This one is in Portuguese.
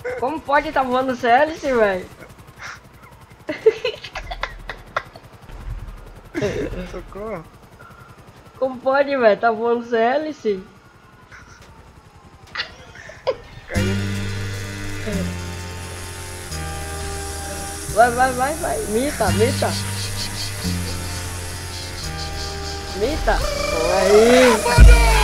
Como pode tá voando sem hélice, velho? Socorro. Como pode, velho? Tá voando sem hélice? Caiu. Vai, vai, vai, vai. Mita, mita. Mita. Aí.